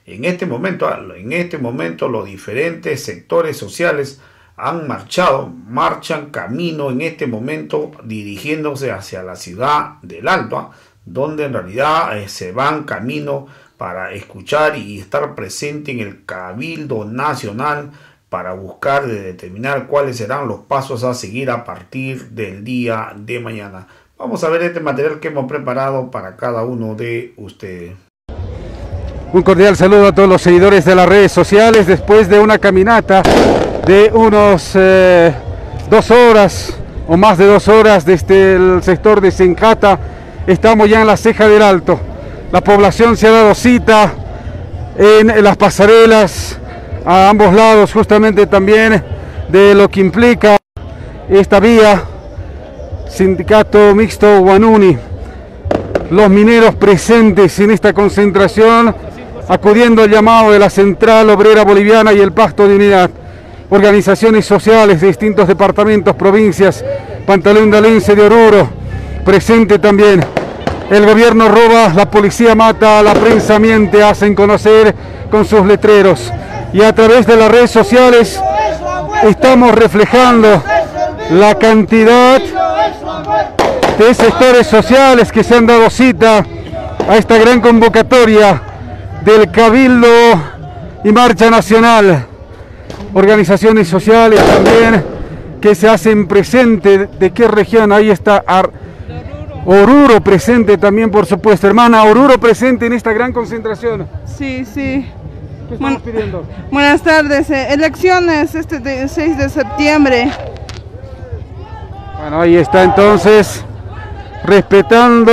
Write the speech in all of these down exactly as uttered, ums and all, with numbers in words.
En este momento, en este momento los diferentes sectores sociales han marchado, marchan camino en este momento dirigiéndose hacia la ciudad del Alto, donde en realidad eh, se van camino para escuchar y estar presente en el Cabildo Nacional para buscar de determinar cuáles serán los pasos a seguir a partir del día de mañana. Vamos a ver este material que hemos preparado para cada uno de ustedes. Un cordial saludo a todos los seguidores de las redes sociales. Después de una caminata de unos eh, dos horas o más de dos horas desde el sector de Sencata, estamos ya en la Ceja del Alto. La población se ha dado cita en las pasarelas a ambos lados, justamente también de lo que implica esta vía. Sindicato Mixto Huanuni, los mineros presentes en esta concentración, acudiendo al llamado de la Central Obrera Boliviana y el Pacto de Unidad. Organizaciones sociales de distintos departamentos, provincias, Pantaleondalense de Oruro, presente también. El gobierno roba, la policía mata, la prensa miente, hacen conocer con sus letreros. Y a través de las redes sociales estamos reflejando la cantidad de sectores sociales que se han dado cita a esta gran convocatoria del Cabildo y Marcha Nacional. Organizaciones sociales también que se hacen presente. ¿De qué región? Ahí está Ar Oruro presente también, por supuesto. Hermana, Oruro presente en esta gran concentración. Sí, sí. ¿Qué estamos Buen, pidiendo? Buenas tardes. Eh, elecciones este de seis de septiembre. Bueno, ahí está entonces, respetando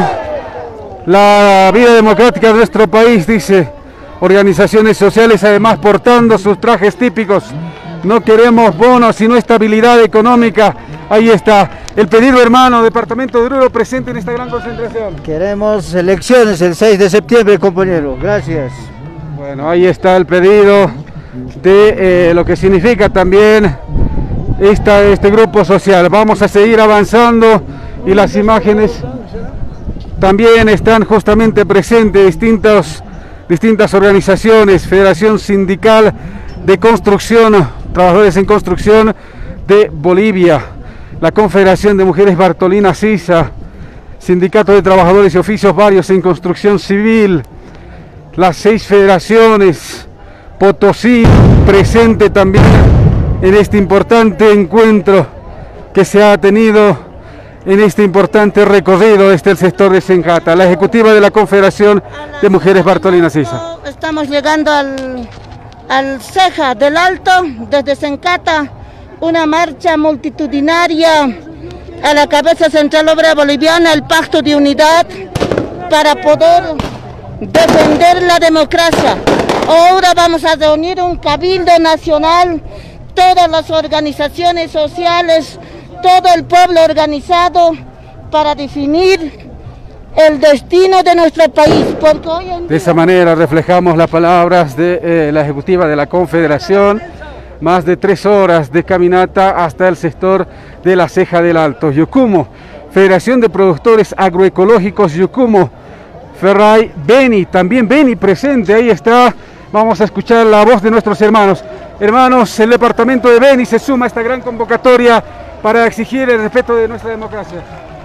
la vida democrática de nuestro país, dice. Organizaciones sociales además portando sus trajes típicos. No queremos bonos sino estabilidad económica. Ahí está el pedido, hermano. Departamento de Oruro presente en esta gran concentración. Queremos elecciones el seis de septiembre, compañero. Gracias. Bueno, ahí está el pedido de eh, lo que significa también esta, este grupo social. Vamos a seguir avanzando y las imágenes también están justamente presentes. Distintos, distintas organizaciones, Federación Sindical de Construcción, Trabajadores en Construcción de Bolivia, la Confederación de Mujeres Bartolina Sisa, Sindicato de Trabajadores y Oficios Varios en Construcción Civil, las seis federaciones, Potosí presente también en este importante encuentro que se ha tenido en este importante recorrido desde el sector de Sencata. La ejecutiva de la Confederación de Mujeres Bartolina Sisa. Estamos llegando al, al Ceja del Alto, desde Sencata, una marcha multitudinaria a la cabeza Central Obrera Boliviana, el Pacto de Unidad, para poder defender la democracia. Ahora vamos a reunir un cabildo nacional, todas las organizaciones sociales, todo el pueblo organizado para definir el destino de nuestro país. Porque hoy en día... De esa manera reflejamos las palabras de eh, la ejecutiva de la Confederación. Más de tres horas de caminata hasta el sector de la Ceja del Alto. Yucumo, Federación de Productores Agroecológicos Yucumo, Ferray, Beni, también Beni presente, ahí está. Vamos a escuchar la voz de nuestros hermanos. Hermanos, el departamento de Beni se suma a esta gran convocatoria para exigir el respeto de nuestra democracia.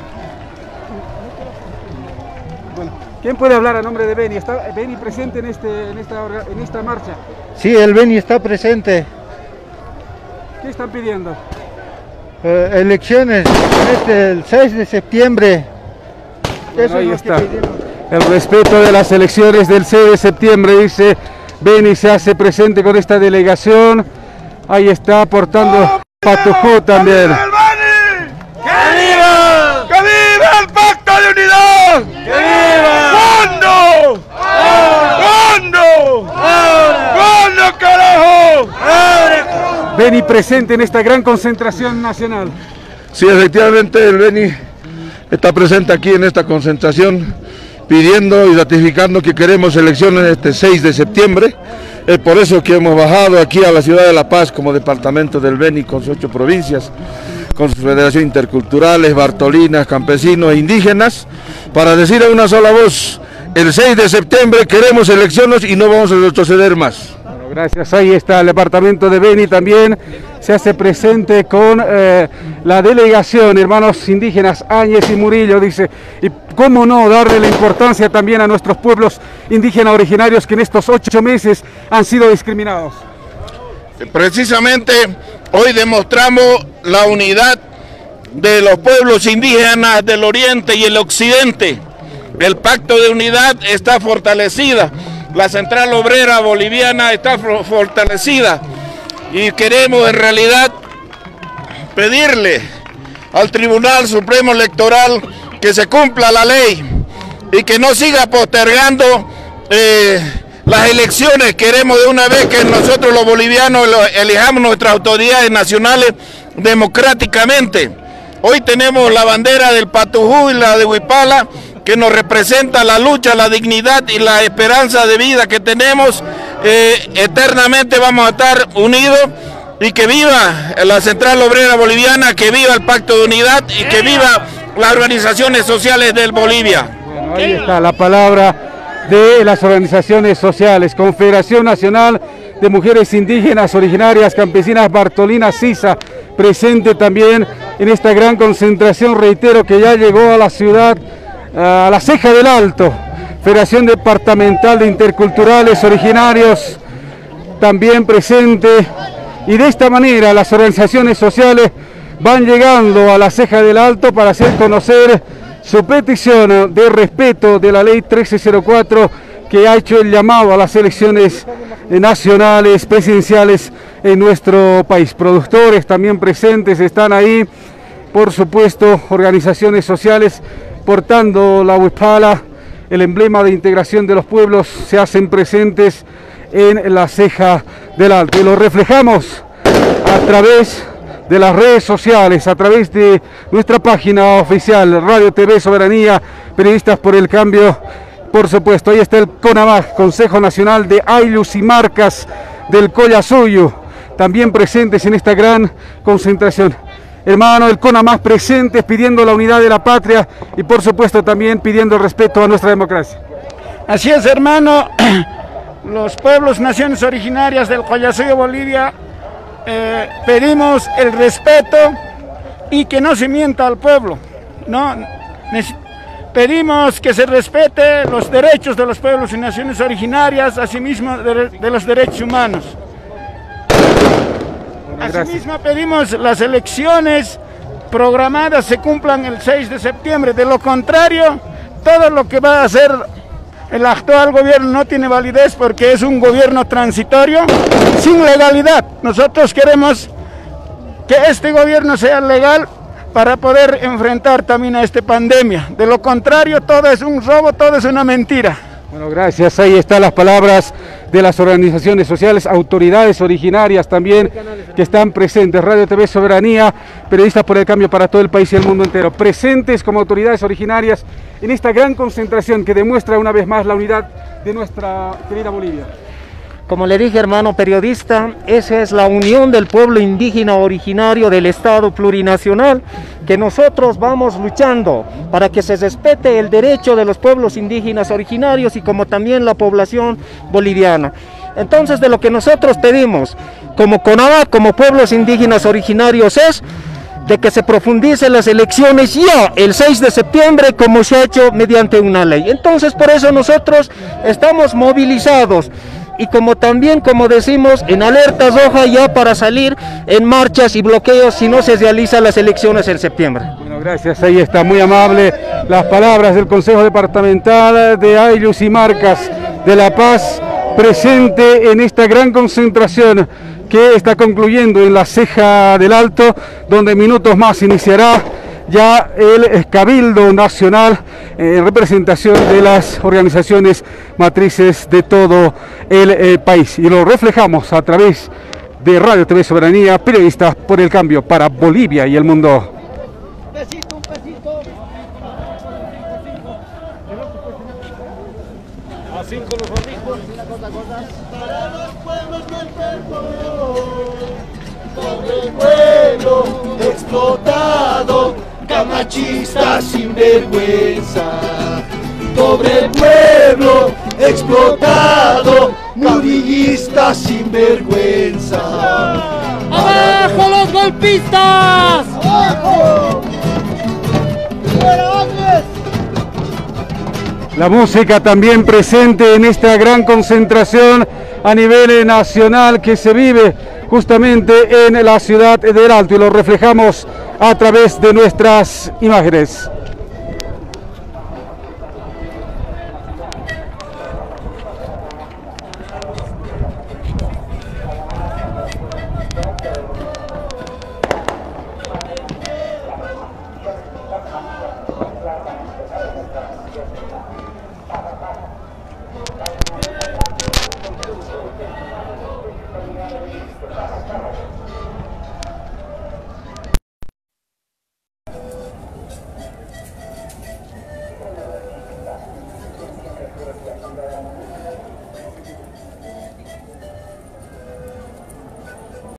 Bueno, ¿quién puede hablar a nombre de Beni? ¿Está Beni presente en, este, en, esta, en esta marcha? Sí, el Beni está presente. ¿Qué están pidiendo? Eh, elecciones este, el seis de septiembre. Bueno, Eso ahí es está. lo que pedimos. El respeto de las elecciones del seis de septiembre, dice Beni, se hace presente con esta delegación. Ahí está aportando Patujú también. ¡Que viva! ¡Que viva el Pacto de Unidad! ¡Que viva! ¡Fondo! ¡Fondo! ¡Fondo, carajo! Beni presente en esta gran concentración nacional. Sí, efectivamente el Beni está presente aquí en esta concentración pidiendo y ratificando que queremos elecciones este seis de septiembre. Es por eso que hemos bajado aquí a la ciudad de La Paz como departamento del Beni con sus ocho provincias, con sus federaciones interculturales, bartolinas, campesinos e indígenas, para decir a una sola voz el seis de septiembre queremos elecciones y no vamos a retroceder más. Bueno, gracias. Ahí está el departamento de Beni también. Se hace presente con eh, la delegación, hermanos indígenas Áñez y Murillo, dice, y cómo no darle la importancia también a nuestros pueblos indígenas originarios que en estos ocho meses han sido discriminados. Precisamente hoy demostramos la unidad de los pueblos indígenas del oriente y el occidente. El pacto de unidad está fortalecida, la central obrera boliviana está fortalecida y queremos en realidad pedirle al Tribunal Supremo Electoral que se cumpla la ley y que no siga postergando eh, las elecciones. Queremos de una vez que nosotros los bolivianos elijamos nuestras autoridades nacionales democráticamente. Hoy tenemos la bandera del Patujú y la de Huipala, que nos representa la lucha, la dignidad y la esperanza de vida que tenemos. Eh, eternamente vamos a estar unidos, y que viva la Central Obrera Boliviana, que viva el Pacto de Unidad y que viva las organizaciones sociales del Bolivia. Bueno, ahí está la palabra de las organizaciones sociales. Confederación Nacional de Mujeres Indígenas Originarias Campesinas Bartolina Sisa, presente también en esta gran concentración, reitero, que ya llegó a la ciudad, a la Ceja del Alto. Federación Departamental de Interculturales Originarios también presente, y de esta manera las organizaciones sociales van llegando a la Ceja del Alto para hacer conocer su petición de respeto de la ley trece cero cuatro, que ha hecho el llamado a las elecciones nacionales, presidenciales en nuestro país. Productores también presentes están ahí, por supuesto, organizaciones sociales portando la huipala, el emblema de integración de los pueblos, se hacen presentes en la Ceja del Alto, y lo reflejamos a través de las redes sociales, a través de nuestra página oficial Radio T V Soberanía, Periodistas por el Cambio. Por supuesto, ahí está el CONAMAC, Consejo Nacional de Ayllus y Marcas del Collasuyo, también presentes en esta gran concentración. Hermano, el CONAMAC presentes pidiendo la unidad de la patria y por supuesto también pidiendo el respeto a nuestra democracia. Así es, hermano. Los pueblos, naciones originarias del Collasuyo, Bolivia, eh, pedimos el respeto y que no se mienta al pueblo, ¿no? Pedimos que se respete los derechos de los pueblos y naciones originarias, asimismo de, de los derechos humanos. Asimismo pedimos las elecciones programadas se cumplan el seis de septiembre, de lo contrario, todo lo que va a hacer el actual gobierno no tiene validez porque es un gobierno transitorio sin legalidad. Nosotros queremos que este gobierno sea legal para poder enfrentar también a esta pandemia. De lo contrario, todo es un robo, todo es una mentira. Bueno, gracias. Ahí están las palabras de las organizaciones sociales, autoridades originarias también que están presentes. Radio T V Soberanía, Periodistas por el Cambio para todo el país y el mundo entero, presentes como autoridades originarias en esta gran concentración que demuestra una vez más la unidad de nuestra querida Bolivia. Como le dije, hermano periodista, esa es la unión del pueblo indígena originario del Estado plurinacional, que nosotros vamos luchando para que se respete el derecho de los pueblos indígenas originarios y como también la población boliviana. Entonces, de lo que nosotros pedimos como CONAMAC, como pueblos indígenas originarios, es de que se profundicen las elecciones ya el seis de septiembre como se ha hecho mediante una ley. Entonces, por eso nosotros estamos movilizados y como también, como decimos, en alerta roja ya para salir en marchas y bloqueos si no se realizan las elecciones en septiembre. Bueno, gracias, ahí está, muy amable las palabras del Consejo Departamental de Ayllus y Marcas de La Paz, presente en esta gran concentración que está concluyendo en la Ceja del Alto, donde minutos más iniciará ya el Cabildo Nacional en eh, representación de las organizaciones matrices de todo el eh, país. Y lo reflejamos a través de Radio T V Soberanía, Periodistas por el Cambio para Bolivia y el mundo. Besito, un besito. Así con los amigos. Para los pueblos del pobre pueblo explotado, camachista sin vergüenza, pobre pueblo explotado, murillista sin vergüenza. ¡Abajo los golpistas! ¡Abajo! La música también presente en esta gran concentración a nivel nacional que se vive justamente en la ciudad del Alto, y lo reflejamos a través de nuestras imágenes.